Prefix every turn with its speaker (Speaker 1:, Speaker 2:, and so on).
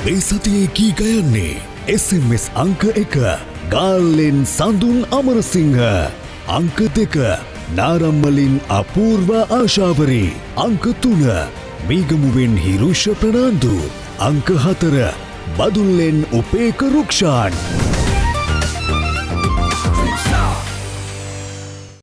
Speaker 1: මේ සතියේ කී ගයන්නේ SMS අංක 1 ගාල්ලෙන් සඳුන් අමරසිංහ. අංක 2 නාරම්මලින් අපූර්ව ආශාවරි. අංක 3 මීගමුවෙන් හිරුෂ ප්‍රනාන්දු. අංක 4 බදුල්ලෙන් උපේක රුක්ෂාන්.